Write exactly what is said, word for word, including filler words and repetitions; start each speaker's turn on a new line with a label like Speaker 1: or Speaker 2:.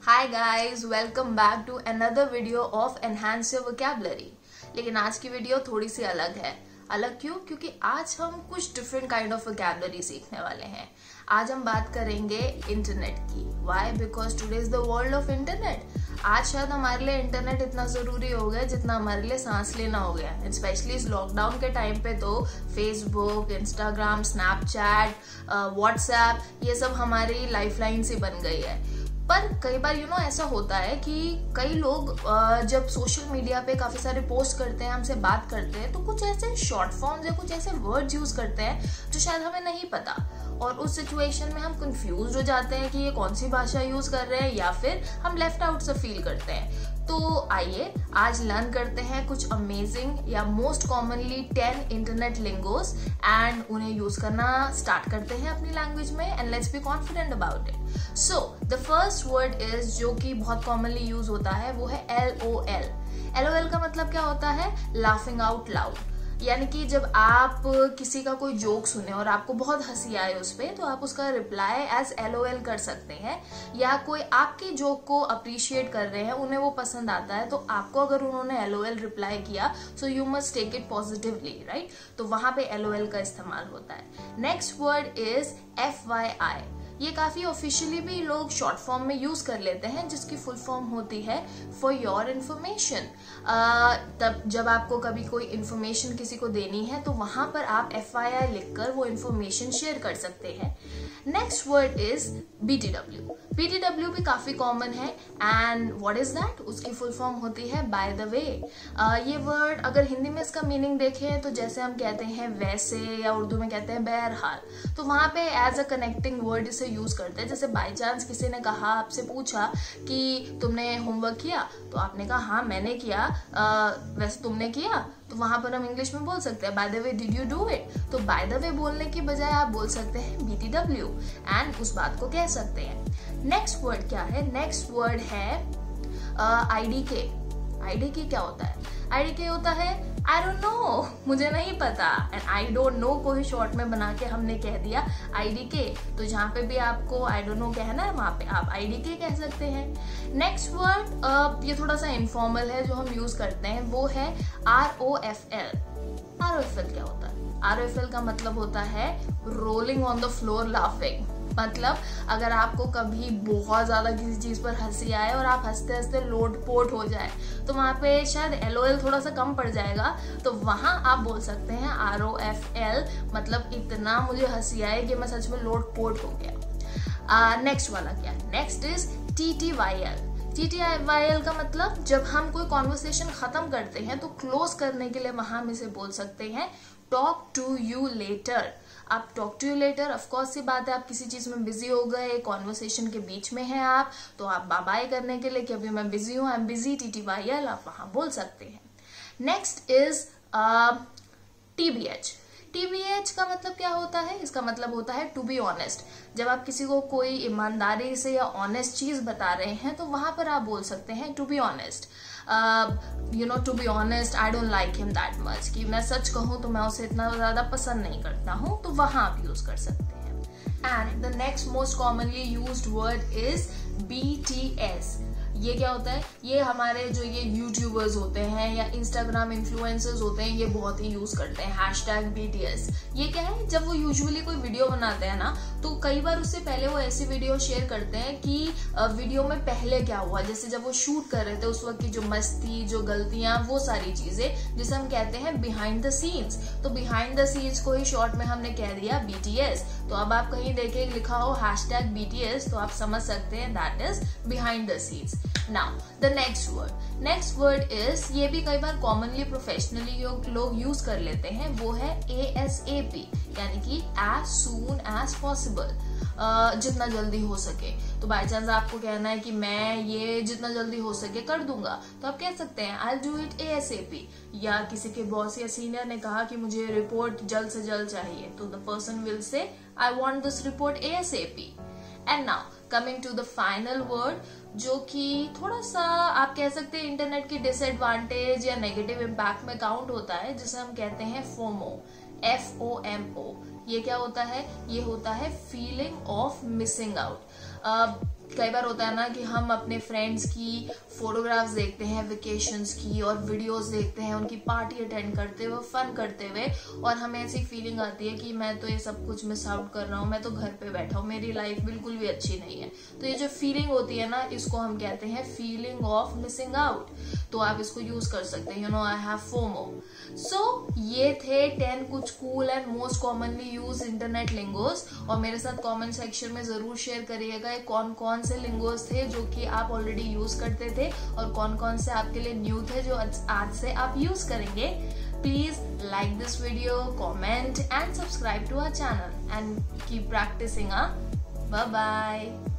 Speaker 1: Hi guys, welcome back to another video of enhance your vocabulary. लेकिन आज की video थोड़ी सी अलग है। अलग क्यों? क्योंकि आज हम कुछ डिफरेंट काइंड ऑफ वोकैबुलरी सीखने वाले हैं। आज हम बात करेंगे इंटरनेट की। Why? Because today is the world of internet. आज शायद हमारे लिए इंटरनेट इतना जरूरी हो गया जितना हमारे लिए सांस लेना हो गया। स्पेशली इस लॉकडाउन के टाइम पे तो फेसबुक, इंस्टाग्राम, स्नैपचैट, व्हाट्सएप ये सब हमारी लाइफलाइन सी बन गई है। पर कई बार यू नो ऐसा होता है कि कई लोग जब सोशल मीडिया पे काफी सारे पोस्ट करते हैं, हमसे बात करते हैं, तो कुछ ऐसे शॉर्ट फॉर्म्स या कुछ ऐसे वर्ड्स यूज करते हैं जो शायद हमें नहीं पता, और उस सिचुएशन में हम कंफ्यूज हो जाते हैं कि ये कौन सी भाषा यूज कर रहे हैं, या फिर हम लेफ्ट आउट से फील करते हैं। तो आइए आज लर्न करते हैं कुछ अमेजिंग या most commonly ten internet lingos and उन्हें यूज करना स्टार्ट करते हैं अपनी लैंग्वेज में, and let's be confident about it. So the first word is, जो कि बहुत कॉमनली यूज होता है, वो है L O L. L O L का मतलब क्या होता है? Laughing out loud. यानी कि जब आप किसी का कोई जोक सुने और आपको बहुत हंसी आए उस पे, तो आप उसका reply as L O L कर सकते हैं। या कोई आपके जोक को अप्रिशिएट कर रहे हैं, उन्हें वो पसंद आता है, तो आपको अगर उन्होंने एल ओ एल रिप्लाई किया, so you must take it positively, right? तो वहां पे एल ओ एल का इस्तेमाल होता है। Next word is F Y I. ये काफी ऑफिशियली भी लोग शॉर्ट फॉर्म में यूज कर लेते हैं, जिसकी फुल फॉर्म होती है फॉर योर इन्फॉर्मेशन। तब जब आपको कभी कोई इन्फॉर्मेशन किसी को देनी है, तो वहां पर आप एफ आई आई लिखकर वो इन्फॉर्मेशन शेयर कर सकते हैं। Next word is B T W. B T W भी काफी कॉमन है, एंड व्हाट इज दैट? उसकी फुल फॉर्म होती है बाय द वे। ये वर्ड अगर हिंदी में इसका मीनिंग देखें तो जैसे हम कहते हैं वैसे, या उर्दू में कहते हैं बहरहाल, तो वहां पे एज अ कनेक्टिंग वर्ड इसे यूज करते हैं। जैसे बाय चांस किसी ने कहा, आपसे पूछा कि तुमने होमवर्क किया, तो आपने कहा हाँ मैंने किया, आ, वैसे तुमने किया, तो वहां पर हम इंग्लिश में बोल सकते हैं by the way did you do it. तो बाय द वे बोलने की बजाय आप बोल सकते हैं बी टी डब्ल्यू एंड उस बात को कह सकते हैं। नेक्स्ट वर्ड क्या है? नेक्स्ट वर्ड है आई डी के। आई डी के क्या होता है? आई डी के होता है आई डोंट नो, मुझे नहीं पता। एंड आई डोंट नो को ही शॉर्ट में बना के हमने कह दिया आई डी के। तो जहां पे भी आपको आई डोंट नो कहना है, वहां पे आप आई डी के कह सकते हैं। नेक्स्ट वर्ड ये थोड़ा सा इनफॉर्मल है, जो हम यूज करते हैं, वो है R O F L. R O F L क्या होता है? आर ओ एफ एल का मतलब होता है rolling on the floor laughing. मतलब अगर आपको कभी बहुत ज्यादा किसी चीज पर हंसी आए और आप हंसते हंसते लोटपोट हो जाए, तो वहां पे शायद एल ओ एल थोड़ा सा कम पड़ जाएगा, तो वहां आप बोल सकते हैं आर ओ एफ एल, मतलब इतना मुझे हंसी आए कि मैं सच में लोटपोट हो गया। नेक्स्ट uh, वाला क्या? Next is T T Y L. T T Y L का मतलब जब हम कोई कॉन्वर्सेशन खत्म करते हैं, तो क्लोज करने के लिए वहां हम इसे बोल सकते हैं टॉक टू यू लेटर। आप talk to you later, of course सी बात है, आप किसी चीज में बिजी हो गए, कॉन्वर्सेशन के बीच में हैं आप, तो आप बाय बाय करने के लिए कि अभी मैं बिजी हूं, I am busy, T T Y L आप वहां बोल सकते हैं। Next is T B H. T B H का मतलब क्या होता है? इसका मतलब होता है टू बी ऑनेस्ट। जब आप किसी को कोई ईमानदारी से या ऑनेस्ट चीज बता रहे हैं, तो वहां पर आप बोल सकते हैं to be honest. You know, to be honest, I don't like him that much, कि मैं सच कहूं तो मैं उसे इतना ज्यादा पसंद नहीं करता हूं, तो वहां आप यूज कर सकते हैं। And the next most commonly used word is B T S. ये क्या होता है? ये हमारे जो ये यूट्यूबर्स होते हैं या इंस्टाग्राम इन्फ्लुएंसर्स होते हैं, ये बहुत ही यूज करते हैं हैशटैग बी टी एस। ये क्या है? जब वो यूजुअली कोई वीडियो बनाते हैं ना, तो कई बार उससे पहले वो ऐसी वीडियो शेयर करते हैं कि वीडियो में पहले क्या हुआ, जैसे जब वो शूट कर रहे थे उस वक्त की जो मस्ती, जो गलतियां, वो सारी चीजें, जिसे हम कहते हैं बिहाइंड द सीन्स। तो बिहाइंड द सीन्स को ही शॉर्ट में हमने कह दिया बी टी एस। तो अब आप कहीं देखे लिखा हो हैशटैग बी टी एस, तो आप समझ सकते हैं that is behind the scenes. Now, the next word. Next word is, ये भी कई बार कॉमनली प्रोफेशनली लोग यूज कर लेते हैं, वो है ए एस ए पी, यानी कि as soon as possible, uh, जितना जल्दी हो सके। तो बाय चांस आपको कहना है कि मैं ये जितना जल्दी हो सके कर दूंगा, तो आप कह सकते हैं I'll do it A S A P। या किसी के बॉस या सीनियर ने कहा कि मुझे रिपोर्ट जल्द से जल्द चाहिए, तो the person will say I want this report A S A P। And now coming to the final word, जो कि थोड़ा सा आप कह सकते हैं इंटरनेट की डिसएडवांटेज या नेगेटिव इम्पैक्ट में काउंट होता है, जिसे हम कहते हैं FOMO. F O M O. ये क्या होता है? ये होता है फीलिंग ऑफ मिसिंग आउट। कई बार होता है ना कि हम अपने फ्रेंड्स की फोटोग्राफ्स देखते हैं वेकेशंस की और वीडियोस देखते हैं उनकी पार्टी अटेंड करते हुए, फन करते हुए, और हमें ऐसी फीलिंग आती है कि मैं तो ये सब कुछ मिस आउट कर रहा हूँ, मैं तो घर पे बैठा हूँ, मेरी लाइफ बिल्कुल भी अच्छी नहीं है। तो ये जो फीलिंग होती है ना, इसको हम कहते हैं फीलिंग ऑफ मिसिंग आउट। तो आप इसको यूज कर सकते हैं, you know I have FOMO. So ये थे टेन कुछ cool and most commonly use internet lingos, और मेरे साथ कमेंट सेक्शन में जरूर शेयर करिएगा कौन कौन से लिंगोस थे जो कि आप ऑलरेडी यूज करते थे और कौन कौन से आपके लिए न्यू थे जो आज से आप यूज करेंगे। Please like this video, comment and subscribe to our channel and keep practicing. Huh? Bye bye.